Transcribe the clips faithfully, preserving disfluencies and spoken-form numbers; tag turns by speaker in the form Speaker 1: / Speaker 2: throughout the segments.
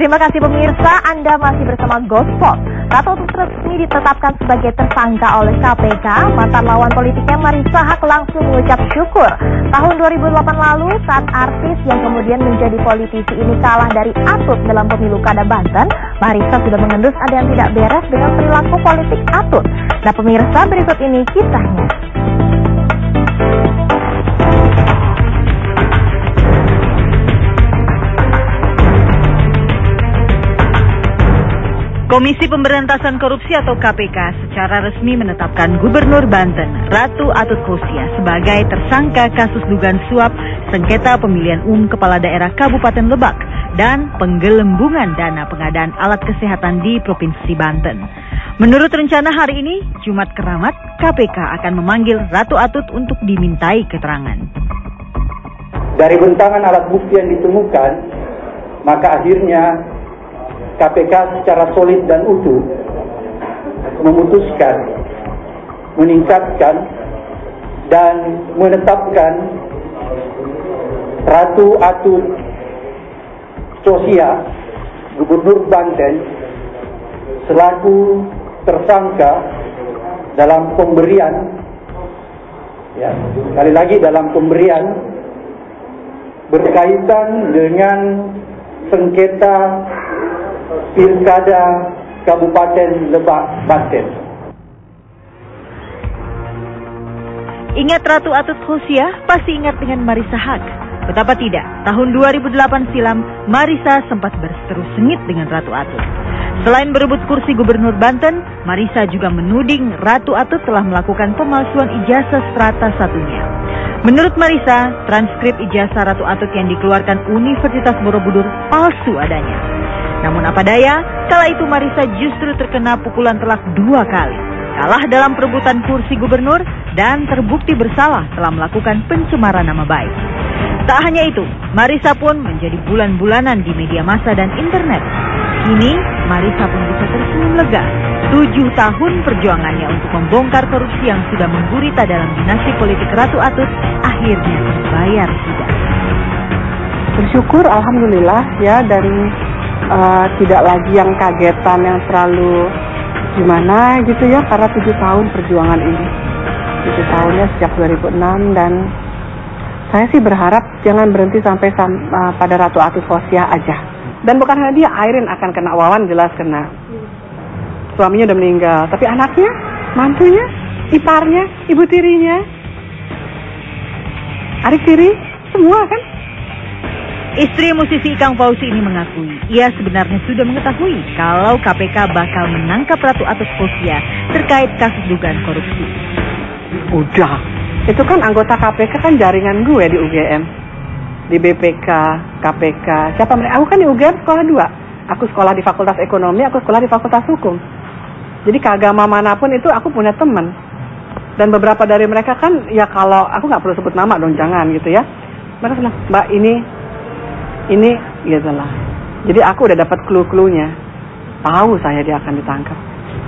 Speaker 1: Terima kasih pemirsa, Anda masih bersama Gospot. Ratu Atut resmi ditetapkan sebagai tersangka oleh K P K. Mantan lawan politiknya Marissa Haque langsung mengucap syukur. Tahun dua ribu delapan lalu, saat artis yang kemudian menjadi politisi ini kalah dari Atut dalam pemilu Kada Banten, Marissa sudah mengendus ada yang tidak beres dengan perilaku politik Atut. Nah pemirsa, berikut ini kisahnya.
Speaker 2: Komisi Pemberantasan Korupsi atau K P K secara resmi menetapkan Gubernur Banten, Ratu Atut Khosia, sebagai tersangka kasus dugaan suap sengketa pemilihan umum kepala daerah Kabupaten Lebak dan penggelembungan dana pengadaan alat kesehatan di Provinsi Banten. Menurut rencana hari ini, Jumat Keramat, K P K akan memanggil Ratu Atut untuk dimintai keterangan.
Speaker 3: Dari bentangan alat bukti yang ditemukan, maka akhirnya K P K secara solid dan utuh memutuskan, meningkatkan, dan menetapkan Ratu Atut Khosia, Gubernur Banten, selaku tersangka dalam pemberian, ya, sekali lagi dalam pemberian berkaitan dengan sengketa Pilkada Kabupaten Lebak, Banten.
Speaker 2: Ingat Ratu Atut Khosia, pasti ingat dengan Marissa Haque. Betapa tidak, tahun dua ribu delapan silam, Marissa sempat berseteru sengit dengan Ratu Atut. Selain berebut kursi Gubernur Banten, Marissa juga menuding Ratu Atut telah melakukan pemalsuan ijazah strata satunya. Menurut Marissa, transkrip ijazah Ratu Atut yang dikeluarkan Universitas Borobudur palsu adanya. Namun apa daya, kala itu Marissa justru terkena pukulan telak dua kali. Kalah dalam perebutan kursi gubernur dan terbukti bersalah telah melakukan pencemaran nama baik. Tak hanya itu, Marissa pun menjadi bulan-bulanan di media massa dan internet. Kini, Marissa pun bisa tersenyum lega. Tujuh tahun perjuangannya untuk membongkar korupsi yang sudah menggurita dalam dinasti politik Ratu Atut akhirnya terbayar sudah.
Speaker 4: Bersyukur, alhamdulillah ya, dan Uh, tidak lagi yang kagetan yang terlalu gimana gitu ya, karena tujuh tahun perjuangan ini, tujuh tahunnya sejak dua ribu enam, dan saya sih berharap jangan berhenti sampai sam, uh, pada Ratu Atut Khosia aja. Dan bukan hanya dia, Airin akan kena, Wawan jelas kena, suaminya udah meninggal, tapi anaknya, mantunya, iparnya, ibu tirinya, adik tiri, semua kan.
Speaker 2: Istri musisi Ikang Fauzi ini mengakui, ia sebenarnya sudah mengetahui kalau K P K bakal menangkap Ratu Atut Khosia terkait kasus dugaan korupsi.
Speaker 4: Udah, itu kan anggota K P K kan jaringan gue di U G M, di B P K, K P K, siapa mereka? Aku kan di U G M sekolah dua, aku sekolah di Fakultas Ekonomi, aku sekolah di Fakultas Hukum. Jadi keagama manapun itu aku punya teman. Dan beberapa dari mereka kan, ya kalau, aku nggak perlu sebut nama dong, jangan gitu ya. Mereka bilang, Mbak ini, ini gitu lah. Jadi aku udah dapat clue-cluenya. Tahu saya dia akan ditangkap.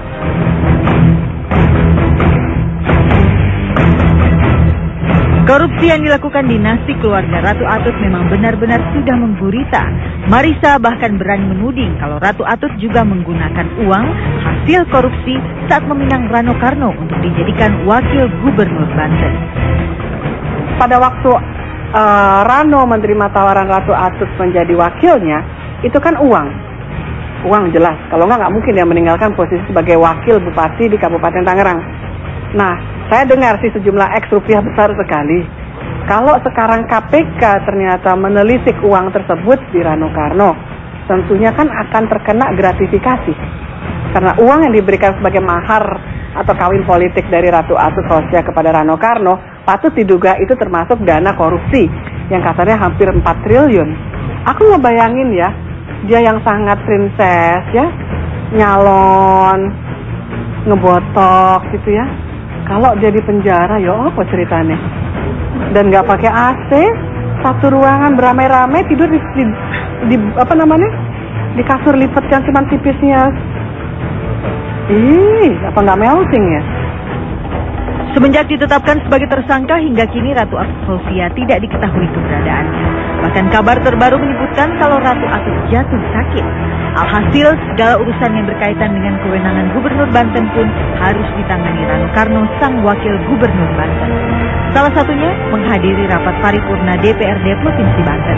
Speaker 2: Korupsi yang dilakukan dinasti keluarga Ratu Atut memang benar-benar sudah menggurita. Marissa bahkan berani menuding kalau Ratu Atut juga menggunakan uang hasil korupsi saat meminang Rano Karno untuk dijadikan wakil gubernur Banten.
Speaker 4: Pada waktu Uh, Rano menerima tawaran Ratu Atut menjadi wakilnya, itu kan uang, uang jelas. Kalau nggak nggak mungkin dia meninggalkan posisi sebagai wakil bupati di Kabupaten Tangerang. Nah, saya dengar sih sejumlah X rupiah besar sekali. Kalau sekarang K P K ternyata menelisik uang tersebut di Rano Karno, tentunya kan akan terkena gratifikasi. Karena uang yang diberikan sebagai mahar atau kawin politik dari Ratu Atut Khosia kepada Rano Karno patut diduga itu termasuk dana korupsi yang katanya hampir empat triliun. Aku ngebayangin ya, dia yang sangat princess ya, nyalon, ngebotok gitu ya. Kalau dia di penjara, ya apa ceritanya? Dan nggak pakai A C, satu ruangan beramai-ramai tidur di, di, di apa namanya, di kasur lipat yang cuma tipisnya. Ih, apa nggak melting ya?
Speaker 2: Semenjak ditetapkan sebagai tersangka, hingga kini Ratu Atut Khosia tidak diketahui keberadaannya. Bahkan kabar terbaru menyebutkan kalau Ratu Atut jatuh sakit. Alhasil, segala urusan yang berkaitan dengan kewenangan Gubernur Banten pun harus ditangani Rano Karno, sang Wakil Gubernur Banten. Salah satunya menghadiri rapat paripurna D P R D Provinsi Banten.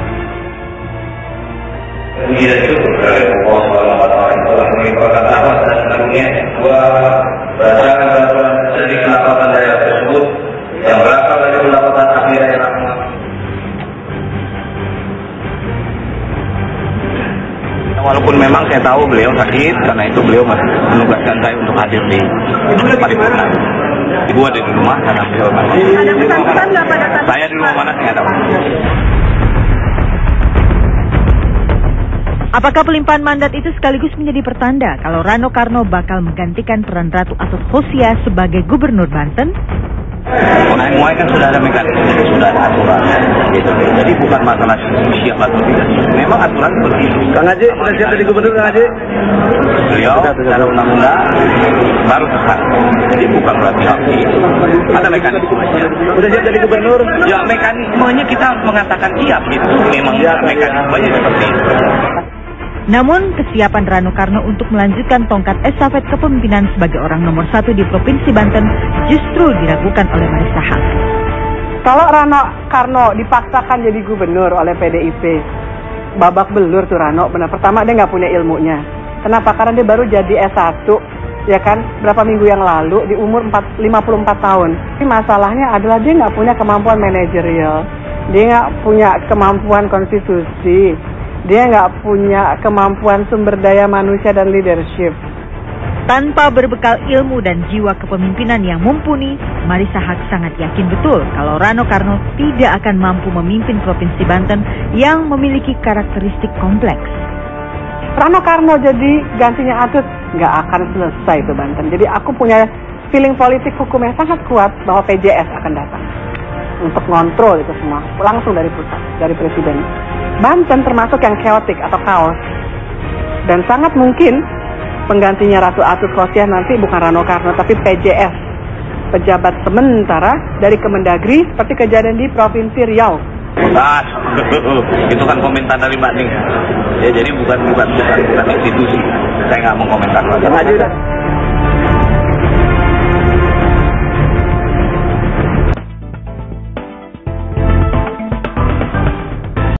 Speaker 5: Tidak cukup dari pokok soal laporan telah menimbulkan awas dan sebelumnya dua berdasarkan peraturan sedih laporan daerah tersebut yang berasal dari pendapatan ahli daerah.
Speaker 6: Walaupun memang saya tahu beliau sakit, karena itu beliau menugaskan saya untuk hadir di paripurna. Ibu ada di rumah karena beliau masih.
Speaker 1: Ada pesan-pesan nggak pada saat?
Speaker 6: Saya di rumah mana saya tahu.
Speaker 2: Apakah pelimpahan mandat itu sekaligus menjadi pertanda kalau Rano Karno bakal menggantikan peran Ratu Atut Khosia sebagai Gubernur Banten?
Speaker 6: M U I kan sudah ada mekanisme, sudah ada aturan, gitu. Jadi bukan masalah siap atau tidak. Memang aturan seperti itu.
Speaker 7: Kang Haji, sudah siap jadi gubernur, Kang Haji?
Speaker 6: Beliau secara undang-undang baru tersangka. Jadi bukan berarti hati. Ada mekanismenya.
Speaker 7: Sudah siap jadi gubernur?
Speaker 6: Ya mekanismenya kita harus mengatakan siap gitu. Memang ya, mekanismenya ya. Seperti itu.
Speaker 2: Namun, kesiapan Rano Karno untuk melanjutkan tongkat estafet kepemimpinan sebagai orang nomor satu di Provinsi Banten justru diragukan oleh Marissa Haque.
Speaker 4: Kalau Rano Karno dipaksakan jadi gubernur oleh P D I P, babak belur tuh Rano. Benar, pertama dia nggak punya ilmunya. Kenapa? Karena dia baru jadi S satu, ya kan? Berapa minggu yang lalu di umur lima puluh empat tahun. Tapi masalahnya adalah dia nggak punya kemampuan manajerial, dia nggak punya kemampuan konstitusi. Dia nggak punya kemampuan sumber daya manusia dan leadership.
Speaker 2: Tanpa berbekal ilmu dan jiwa kepemimpinan yang mumpuni, Marissa Haque sangat yakin betul kalau Rano Karno tidak akan mampu memimpin Provinsi Banten yang memiliki karakteristik kompleks.
Speaker 4: Rano Karno jadi gantinya Atut, nggak akan selesai itu Banten. Jadi aku punya feeling politik hukum yang sangat kuat bahwa P J S akan datang untuk ngontrol itu semua, langsung dari pusat, dari presiden. Banten termasuk yang chaotic atau kaos. Dan sangat mungkin penggantinya Ratu Atut Khosia nanti bukan Rano Karno, tapi P J S, pejabat sementara dari Kemendagri, seperti kejadian di Provinsi Riau.
Speaker 6: Ah, itu kan komentar dari Mbak Ning. Ya, jadi bukan bukan bukan, bukan institusi. Saya nggak mau komentar lagi.